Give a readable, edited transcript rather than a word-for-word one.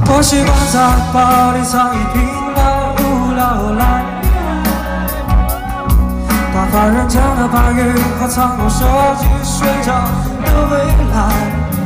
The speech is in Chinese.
我习惯在包里藏一瓶老物老来，打发人间的白云和苍空设计睡着的未来。